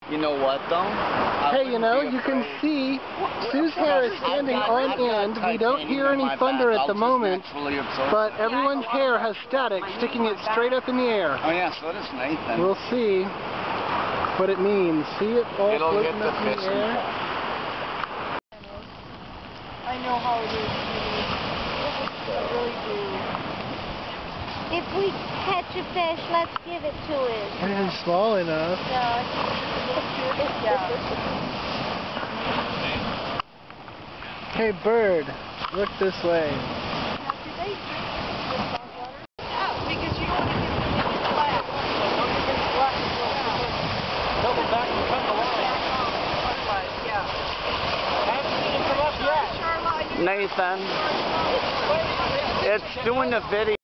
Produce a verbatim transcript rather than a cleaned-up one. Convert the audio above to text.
You know what, though? Hey, you know, you can see Sue's hair is standing on end. We don't hear any thunder at the moment, but everyone's hair has static sticking it straight up in the air. Oh yeah, so does Nathan. We'll see what it means. See it all floating up in the air? I know how it is. I really do. If we catch a fish, let's give it to him. And small enough. Yeah. Yeah. Hey, bird, look this way. Now, do they drink the salt water? Yeah, because you don't want to give them any flat. Don't give them flat. Double back and cut the line. Otherwise, yeah. I haven't seen them come up yet. Nathan, it's doing the video.